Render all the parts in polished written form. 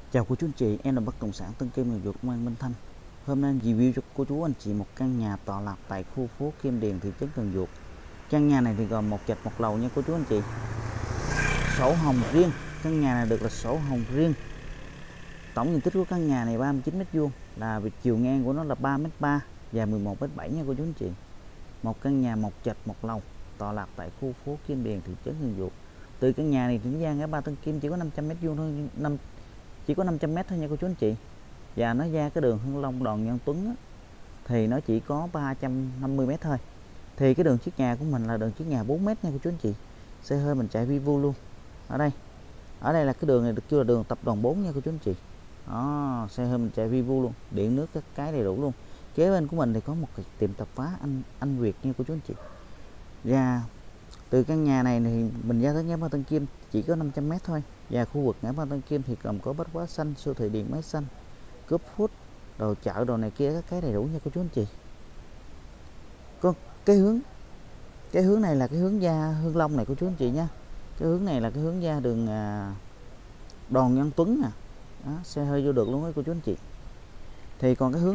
Chào cô chú anh chị, em là bất động sản Tân Kim, người Dược Công an Minh Thanh. Hôm nay em review cho cô chú anh chị một căn nhà tọa lạc tại khu phố Kim Điền, thị trấn Cần Duộc. Căn nhà này thì gồm một trệt một lầu nha cô chú anh chị. Sổ hồng riêng, căn nhà này được là sổ hồng riêng. Tổng diện tích của căn nhà này 39 m², là về chiều ngang của nó là 3m3, dài 11m7 nha cô chú anh chị. Một căn nhà một trệt một lầu tọa lạc tại khu phố Kim Điền, thị trấn Cần Duộc. Từ căn nhà này đến ra ngã ba Tân Kim chỉ có 500 m² thôi, chỉ có 500 m thôi nha cô chú anh chị. Và nó ra cái đường Hưng Long Đoàn Nhân Tuấn á, thì nó chỉ có 350 m thôi. Thì cái đường trước nhà của mình là đường trước nhà 4 m nha cô chú anh chị. Xe hơi mình chạy vi vu luôn. Ở đây là cái đường này được kêu là đường tập đoàn 4 nha cô chú anh chị. Đó, xe hơi mình chạy vi vu luôn, điện nước các cái đầy đủ luôn. Kế bên của mình thì có một cái tiệm tạp hóa anh Việt nha cô chú anh chị. Và từ căn nhà này thì mình ra tới ngã ba Tân Kim chỉ có 500 m thôi. Và khu vực ngã ba Tân Kim thì gồm có bách hóa xanh, siêu thị điện máy xanh, cướp food, đồ chợ, đồ này kia các cái đầy đủ nha cô chú anh chị. Có cái hướng này là cái hướng ra Hưng Long này cô chú anh chị nha. Cái hướng này là cái hướng ra đường Đoàn Nhân Tuấn nè. Đó, xe hơi vô được luôn đó cô chú anh chị. Thì còn cái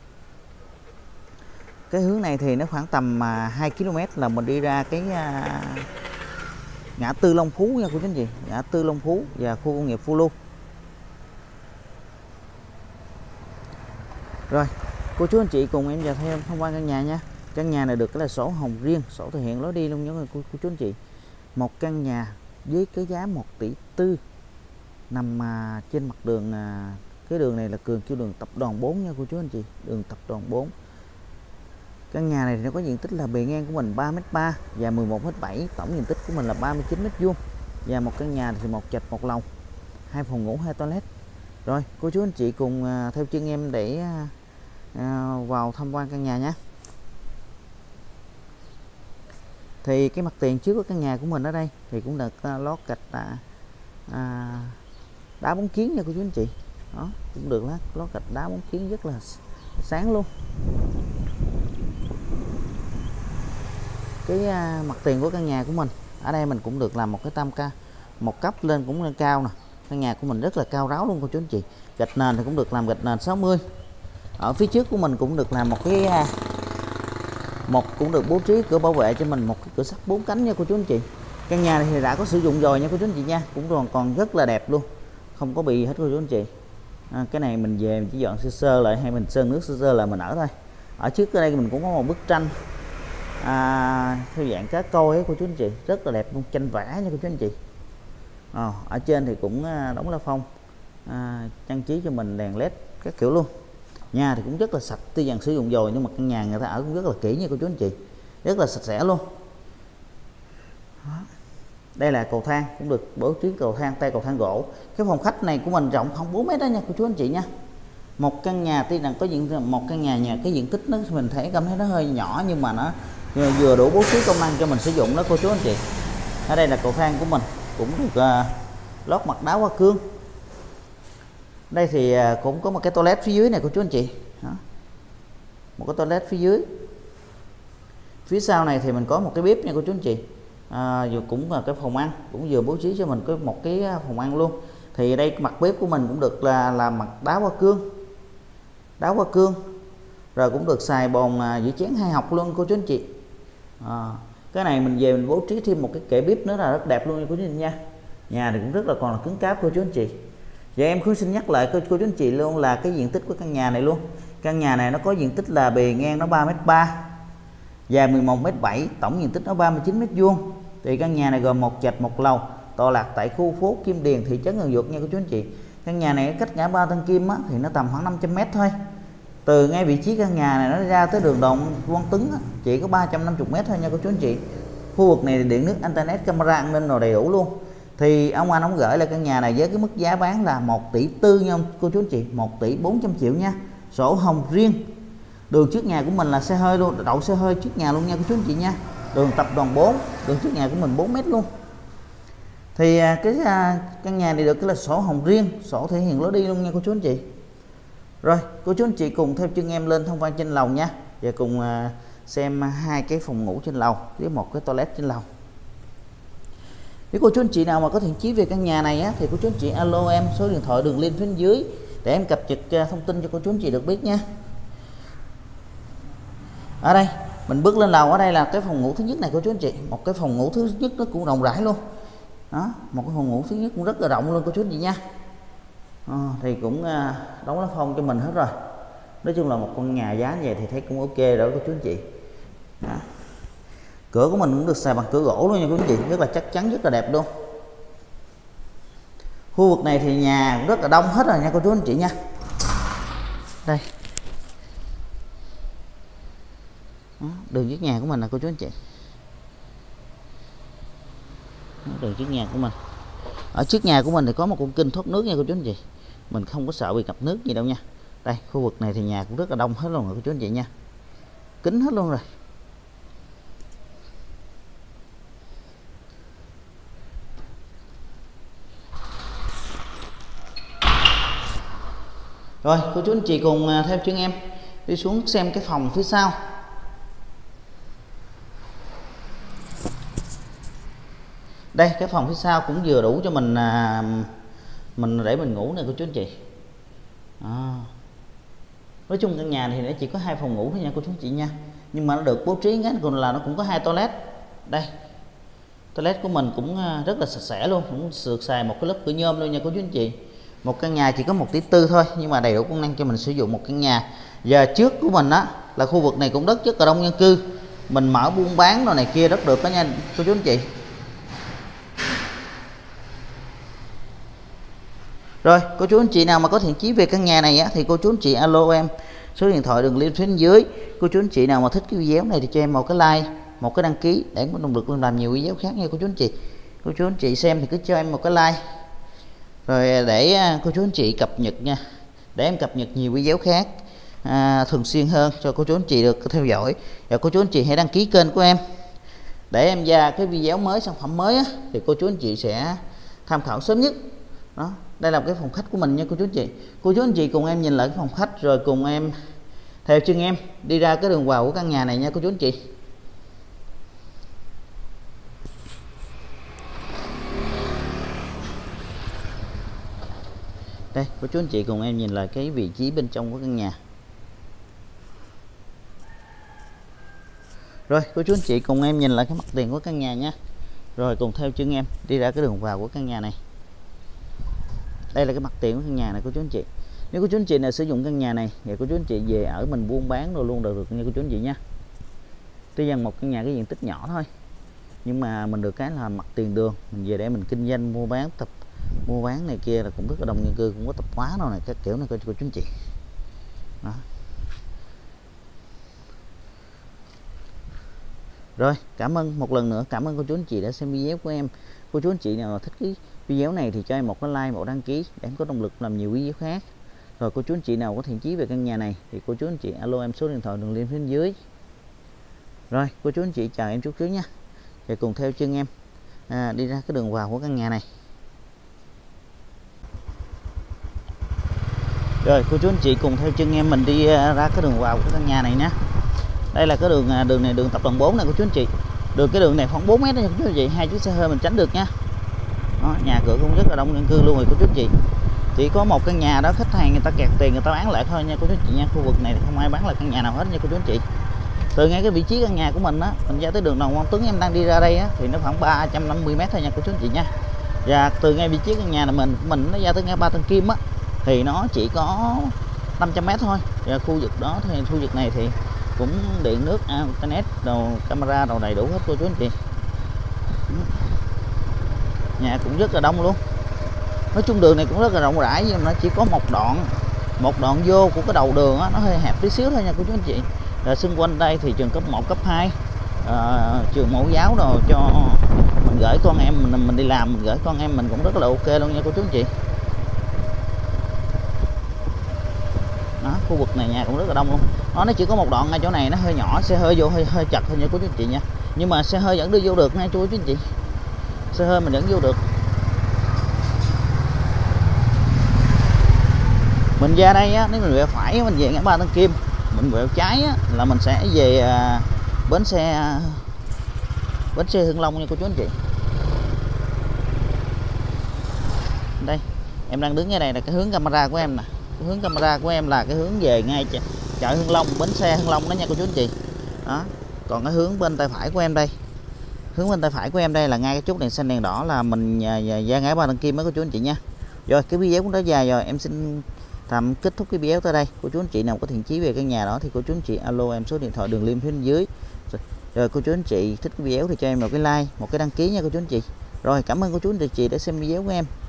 hướng này thì nó khoảng tầm 2 km là mình đi ra cái ngã tư Long Phú nha cô chú anh chị, ngã tư Long Phú và khu công nghiệp Phu Lu. Rồi cô chú anh chị cùng em vào theo tham quan căn nhà nha. Căn nhà này được cái là sổ hồng riêng, sổ thể hiện lối đi luôn nha cô chú anh chị. Một căn nhà với cái giá 1,4 tỷ, nằm trên mặt đường, cái đường này là kêu đường tập đoàn 4 nha cô chú anh chị, đường tập đoàn 4. Căn nhà này thì nó có diện tích là bề ngang của mình 3m3, dài 11m7, tổng diện tích của mình là 39 m². Và một căn nhà thì một trệt một lầu, 2 phòng ngủ 2 toilet. Rồi cô chú anh chị cùng theo chân em để vào tham quan căn nhà nhé. Thì cái mặt tiền trước của căn nhà của mình ở đây thì cũng được lót gạch đá bóng kiến nha cô chú anh chị. Đó, cũng được lót gạch đá bóng kiến rất là sáng luôn. Cái mặt tiền của căn nhà của mình ở đây mình cũng được làm một cái tam ca, một cấp lên cũng lên cao nè. Căn nhà của mình rất là cao ráo luôn cô chú anh chị. Gạch nền thì cũng được làm gạch nền 60. Ở phía trước của mình cũng được làm một cái cũng được bố trí cửa bảo vệ cho mình, một cái cửa sắt 4 cánh nha cô chú anh chị. Căn nhà này thì đã có sử dụng rồi nha cô chú anh chị nha, cũng còn rất là đẹp luôn, không có bị hết cô chú anh chị. Cái này mình về mình chỉ dọn sơ sơ lại, hay mình sơn nước sơ sơ là mình ở thôi. Ở trước ở đây mình cũng có một bức tranh theo dạng cá coi ấy cô chú anh chị, rất là đẹp luôn, tranh vẽ nha cô chú anh chị. Ở trên thì cũng đóng la phong, trang trí cho mình đèn led các kiểu luôn. Nhà thì cũng rất là sạch, tuy rằng sử dụng rồi nhưng mà căn nhà người ta ở cũng rất là kỹ nha cô chú anh chị, rất là sạch sẽ luôn. Đây là cầu thang, cũng được bố trí cầu thang, tay cầu thang gỗ. Cái phòng khách này của mình rộng không 4 m đó nha cô chú anh chị nha. Một căn nhà tuy rằng có một căn nhà cái diện tích nó mình cảm thấy nó hơi nhỏ, nhưng mà nó vừa đủ bố trí công năng cho mình sử dụng đó cô chú anh chị. Ở đây là cầu thang của mình cũng được lót mặt đá hoa cương. Đây thì cũng có một cái toilet phía dưới này cô chú anh chị. Đó, một cái toilet phía dưới. Phía sau này thì mình có một cái bếp nha cô chú anh chị. Vừa cũng là cái phòng ăn, cũng vừa bố trí cho mình có một cái phòng ăn luôn. Thì đây mặt bếp của mình cũng được là mặt đá hoa cương, rồi cũng được xài bồn giữ chén 2 học luôn cô chú anh chị. Cái này mình về mình bố trí thêm một cái kệ bếp nữa là rất đẹp luôn nha cô chú anh chị nha. Nhà thì cũng rất là còn là cứng cáp cô chú anh chị. Và em cũng xin nhắc lại cô chú anh chị luôn là cái diện tích của căn nhà này luôn. Căn nhà này nó có diện tích là bề ngang nó 3m3, dài 11m7, tổng diện tích nó 39 m². Thì căn nhà này gồm một trệt một lầu, tọa lạc tại khu phố Kim Điền, thị trấn Cần Duộc nha cô chú anh chị. Căn nhà này cách ngã ba Tân Kim á, thì nó tầm khoảng 500 m thôi. Từ ngay vị trí căn nhà này nó ra tới đường Đoàn Quang Tuấn á, chỉ có 350 m thôi nha cô chú anh chị. Khu vực này điện nước, internet, camera an ninh rồi đầy đủ luôn. Thì ông gửi lại căn nhà này với cái mức giá bán là 1,4 tỷ nha cô chú anh chị, 1,4 tỷ nha. Sổ hồng riêng. Đường trước nhà của mình là xe hơi luôn, đậu xe hơi trước nhà luôn nha cô chú anh chị nha. Đường tập đoàn 4, đường trước nhà của mình 4 m luôn. Thì cái căn nhà này được cái là sổ hồng riêng, sổ thể hiện lối đi luôn nha cô chú anh chị. Rồi cô chú anh chị cùng theo chân em lên tham quan trên lầu nha, và cùng xem 2 cái phòng ngủ trên lầu với một cái toilet trên lầu. Nếu cô chú anh chị nào mà có thiện chí về căn nhà này á, thì cô chú anh chị alo em, số điện thoại đường link phía dưới để em cập nhật thông tin cho cô chú anh chị được biết nha. Ở đây mình bước lên lầu, ở đây là cái phòng ngủ thứ nhất này cô chú anh chị, một cái phòng ngủ thứ nhất nó cũng rộng rãi luôn đó, một cái phòng ngủ thứ nhất cũng rất là rộng luôn cô chú anh chị nha. Thì cũng đóng lá phong cho mình hết rồi. Nói chung là một con nhà giá như vậy thì thấy cũng ok rồi cô chú anh chị đó. Cửa của mình cũng được xài bằng cửa gỗ luôn nha cô chú anh chị, rất là chắc chắn, rất là đẹp luôn. Khu vực này thì nhà cũng rất là đông hết rồi nha cô chú anh chị nha. Đây đó, đường trước nhà của mình là cô chú anh chị, đường trước nhà của mình. Ở trước nhà của mình thì có một con kênh thoát nước nha cô chú anh chị, mình không có sợ bị ngập nước gì đâu nha. Đây khu vực này thì nhà cũng rất là đông hết luôn rồi cô chú anh chị nha, kín hết luôn rồi. Rồi cô chú anh chị cùng theo chân em đi xuống xem cái phòng phía sau. Đây cái phòng phía sau cũng vừa đủ cho mình để mình ngủ nè cô chú anh chị. Nói chung căn nhà này nó chỉ có 2 phòng ngủ thôi nha cô chú anh chị nha, nhưng mà nó được bố trí cái còn là nó cũng có 2 toilet. Đây toilet của mình cũng rất là sạch sẽ luôn, cũng được xài một cái lớp cửa nhôm luôn nha cô chú anh chị. Một căn nhà chỉ có 1,4 tỷ thôi nhưng mà đầy đủ công năng cho mình sử dụng một căn nhà. Giờ trước của mình á là khu vực này cũng rất là đông dân cư, mình mở buôn bán rồi này kia rất được đó nha cô chú anh chị. Rồi cô chú anh chị nào mà có thiện chí về căn nhà này á, thì cô chú anh chị alo em, số điện thoại đường link phía dưới. Cô chú anh chị nào mà thích cái video này thì cho em một cái like, một cái đăng ký để có động lực làm nhiều video khác nha cô chú anh chị. Cô chú anh chị xem thì cứ cho em một cái like rồi để cô chú anh chị cập nhật nha, để em cập nhật nhiều video khác thường xuyên hơn cho cô chú anh chị được theo dõi. Và cô chú anh chị hãy đăng ký kênh của em để em ra cái video mới, sản phẩm mới á, thì cô chú anh chị sẽ tham khảo sớm nhất đó. Đây là cái phòng khách của mình nha cô chú anh chị. Cô chú anh chị cùng em nhìn lại cái phòng khách rồi cùng em theo chân em đi ra cái đường vào của căn nhà này nha cô chú anh chị. Đây cô chú anh chị cùng em nhìn lại cái vị trí bên trong của căn nhà. Rồi cô chú anh chị cùng em nhìn lại cái mặt tiền của căn nhà nha, rồi cùng theo chân em đi ra cái đường vào của căn nhà này. Đây là cái mặt tiền của căn nhà này cô chú anh chị. Nếu cô chú anh chị nào sử dụng căn nhà này thì cô chú anh chị về ở mình buôn bán rồi luôn được nha cô chú anh chị nha. Tuy rằng một căn nhà cái diện tích nhỏ thôi nhưng mà mình được cái là mặt tiền đường, mình về để mình kinh doanh mua bán này kia là cũng rất là đông dân cư, cũng có tập hóa đâu này các kiểu này cô chú anh chị đó. Rồi cảm ơn một lần nữa, cảm ơn cô chú anh chị đã xem video của em. Cô chú anh chị nào thích cái video này thì cho em một cái like, một đăng ký để em có động lực làm nhiều video khác. Rồi cô chú anh chị nào có thiện chí về căn nhà này thì cô chú anh chị alo em, số điện thoại đường link phía dưới. Rồi cô chú anh chị chào em chút xíu nha, và cùng theo chân em đi ra cái đường vào của căn nhà này. Rồi cô chú anh chị cùng theo chân em mình đi ra cái đường vào của căn nhà này nhé. Đây là cái đường này, đường tập đoàn 4 này cô chú anh chị. Cái đường này khoảng 4 mét đó cô chú anh chị, 2 chiếc xe hơi mình tránh được nha. Đó, nhà cửa cũng rất là đông dân cư luôn rồi cô chú anh chị. Chỉ có một căn nhà đó khách hàng người ta kẹt tiền người ta bán lại thôi nha cô chú anh chị nha. Khu vực này thì không ai bán lại căn nhà nào hết nha cô chú anh chị. Từ ngay cái vị trí căn nhà của mình á, mình ra tới đường Đồng Quang Tuấn em đang đi ra đây á, thì nó khoảng 350 m thôi nha cô chú anh chị nha. Và từ ngay vị trí căn nhà này mình nó ra tới ngay Ba Tân Kim á thì nó chỉ có 500 m thôi. Và khu vực đó thì khu vực này thì cũng điện nước, internet, đồ camera đồ đầy đủ hết cô chú anh chị. Nhà cũng rất là đông luôn. Nói chung đường này cũng rất là rộng rãi nhưng mà nó chỉ có một đoạn vô của cái đầu đường á, nó hơi hẹp tí xíu thôi nha cô chú anh chị. Rồi xung quanh đây thì trường cấp 1, cấp 2, trường mẫu giáo rồi cho mình gửi con em mình đi làm, mình gửi con em mình cũng rất là ok luôn nha cô chú anh chị. Đó, khu vực này nhà cũng rất là đông luôn. Nó chỉ có một đoạn ngay chỗ này nó hơi nhỏ, xe hơi vô hơi chật thôi nha cô chú anh chị nha. Nhưng mà xe hơi vẫn đi vô được nha chú anh chị. Xe hơi mình vẫn vô được. Mình ra đây á, nếu mình về phải mình về ngã Ba Tân Kim, mình quẹo trái á, là mình sẽ về bến xe Hưng Long nha cô chú anh chị. Em đang đứng ở đây là cái hướng camera của em nè. Cái hướng camera của em là cái hướng về ngay chợ Hưng Long, bến xe Hưng Long đó nha cô chú anh chị. Đó. Còn cái hướng bên tay phải của em đây, hướng bên tay phải của em đây là ngay cái chốt đèn xanh đèn đỏ là mình ra ngã ba Đăng Kim đó cô chú anh chị nha. Rồi cái video cũng đã dài rồi, em xin tạm kết thúc cái video tới đây. Cô chú anh chị nào có thiện chí về căn nhà đó thì cô chú anh chị alo em số điện thoại đường link phía bên dưới. Rồi cô chú anh chị thích cái video thì cho em một cái like, một cái đăng ký nha cô chú anh chị. Rồi cảm ơn cô chú anh chị đã xem video của em.